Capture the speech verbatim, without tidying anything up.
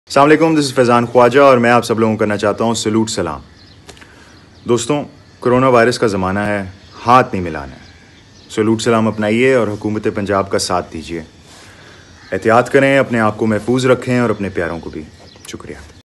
अस्सलाम वालेकुम, this is Faizan Khwaja और मैं आप सब लोगों को करना चाहता हूँ सलूट सलाम। दोस्तों, कोरोना वायरस का ज़माना है, हाथ नहीं मिलाना है। सलूट सलाम अपनाइए और हुकूमत पंजाब का साथ दीजिए। एहतियात करें, अपने आप को महफूज रखें और अपने प्यारों को भी। शुक्रिया।